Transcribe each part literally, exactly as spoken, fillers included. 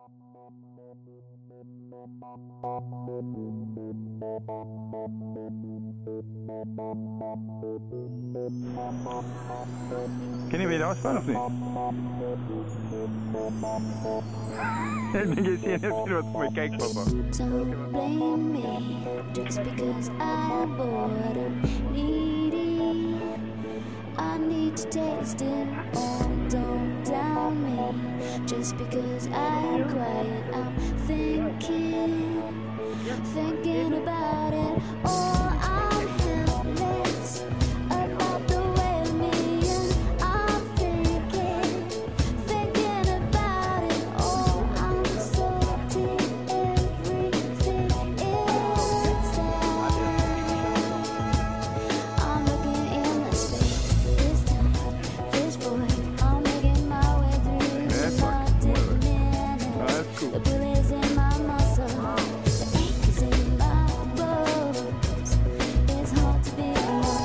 Kan ni wieder ausfahren of niet? Ik zie je net wat voor me kijkt, papa. Don't blame me just because I'm bored or needy. I need to taste it all. Don't down me just because I'm quiet. I'm thinking, thinking about it all. I'm helpless about the way me and I'm thinking, thinking about it all. I'm salty, everything inside. I'm looking in the space, this time, this void. I'm making my way through the haunted minutes. The bullet's in my muscle, the ache is in my bones. It's hard to be alone.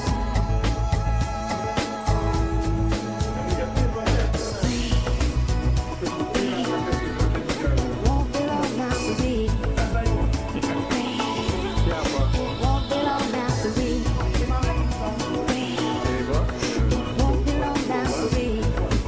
Won't be long now for me. It won't be long now for me. It won't be long now for me.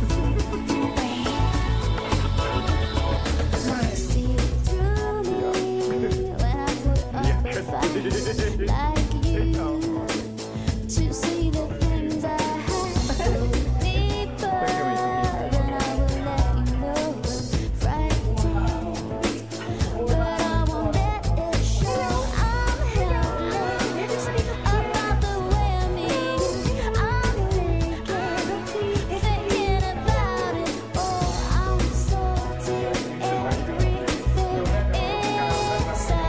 See through me when I put up a fight like you. To see the things I have go deeper than I will let you know. I'm frightened, but I won't let it show. I'm helpless about the way I mean. I'm thinking, thinking about it all. I'm salty, everything inside.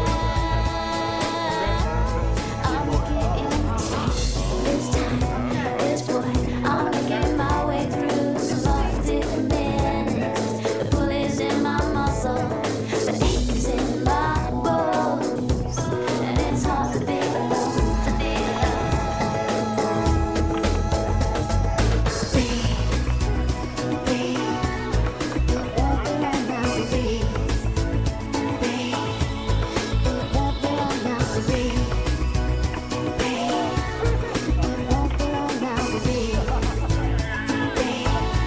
I'm looking in the space, this time, this point. I'm making my way through the haunted minutes. The bullet's in my muscle, the ache is in my bones, and it's hard to be alone, to be alone. Breathe, breathe. It won't be long now to breathe. Breathe. It won't be long now to breathe. Breathe. It won't be long now to breathe. Breathe.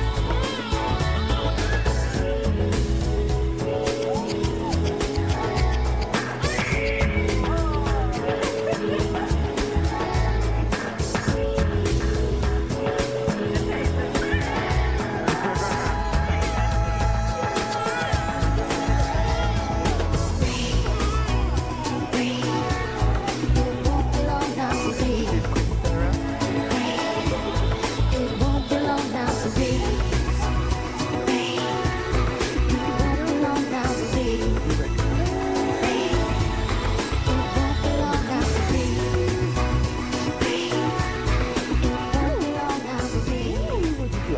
Breathe. It won't be long now to breathe. It won't be long now to breathe. Breathe. It won't be long now to breathe. Breathe. It won't be long now to breathe. Breathe. It won't be long now to breathe.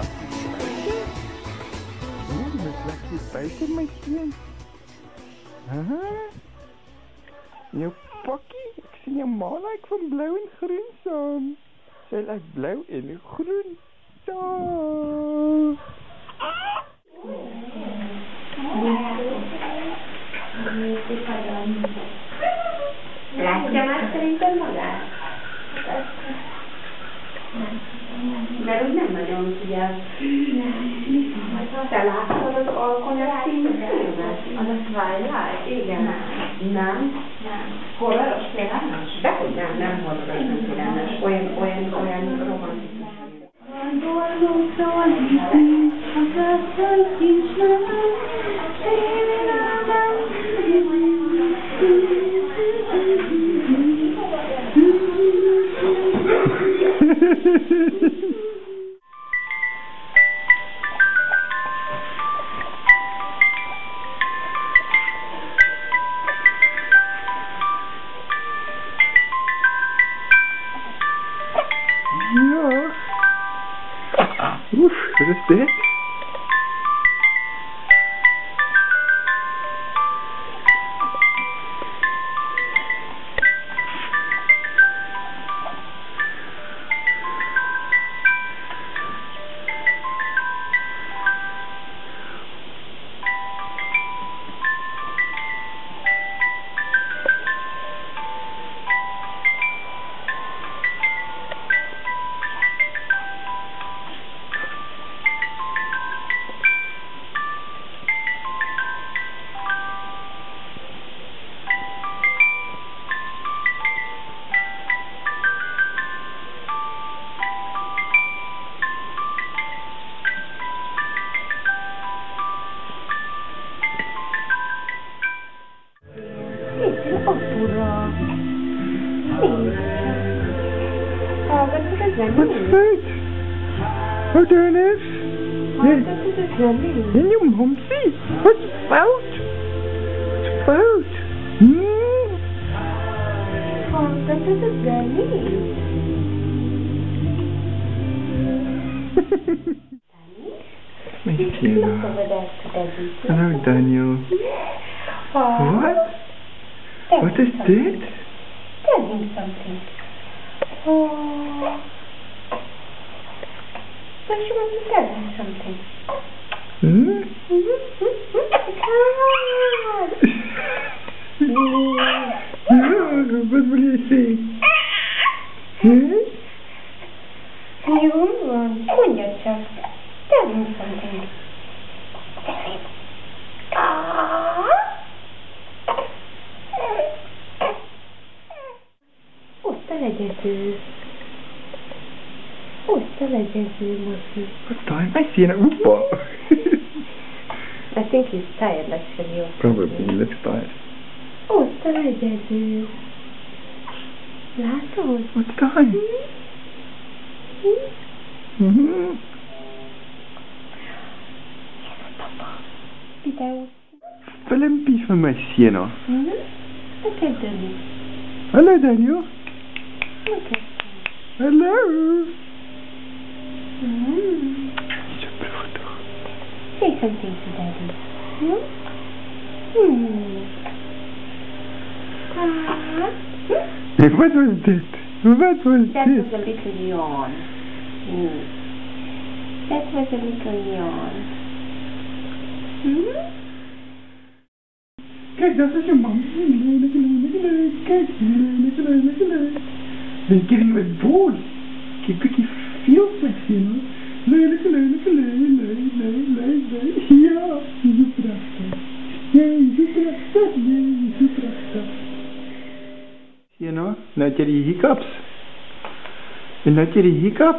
Oeh, je bent lekker buiten, mijn kind. Huh? Jouw pakkie? Ik zie jouw ma lijkt van blauw en groen saam. Zij lijkt blauw en groen. Zo. Lascia mascherita magari. Ma non è ma non si ha. Där lasciano och kommer filma. Alla svajlar, igen. Nej. Håller och spelar annars. Där kommer den håller den till annars. Och en, och en, och en romantisk. Ja. Oef, wat is dit? What's food? Oh, Dennis. Oh, dat is het wel niet. En je momsie. What's fout? What's fout? Hmm? Oh, dat is het wel niet. My Look Sienna. over there to Daddy. Hello, Daniel. Oh, What? tell What him is something. this? Tell him something. Oh. Don't you want to tell him something? Hmm? Mm-hmm. Oh, what will you say? Hmm? You want yourself. Tell him something. Tell him. Ah. Osta legyezző. Osta legyezző, Mosi. What time? I see an Opa. I think he's tired, actually. Probably, he looks tired. Osta legyezző. Látod? What time? Mm-hmm. Videó. Filmpie van my Sienna. Mhm. Look at Daddy. Hallo, Daniel. Look at Hallo. mm. Zo prachtig. Say something to Daddy. Hmm? Hmm. Ah. Hmm? Wat was dit? Wat was That dit? was a little yawn. Hmm. That was a little yawn. Hmm? Kijk, dat is je man. Kijk, lekker leuk, lekker leuk. They're giving him a ball. Kijk, kijk, he feels like Sienna. Lekker leuk, lekker leuk, leuk, leuk, leuk, leuk. Ja, je is prachtig. Ja, je is prachtig. Ja, je is prachtig. Sienna, nou had je die hiccups. En nou had je die hiccups.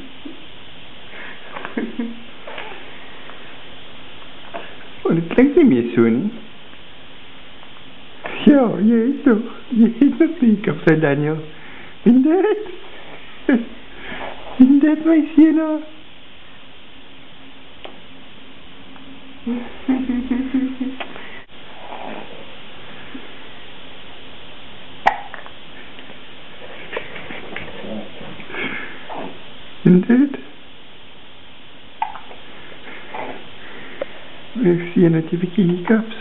Oh, dat klinkt niet meer zo, niet? Ja, je heet toch. Je heet nog die hiccups, hè, Daniel. Vind je het? Vind je het, mijn Sienna? Vind je het? Ik zie net een beetje hiccups.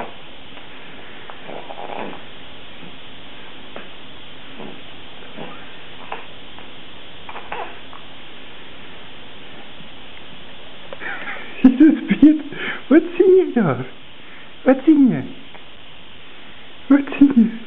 Jezus, Piet, wat zie je daar? Wat zie je? Wat zie je?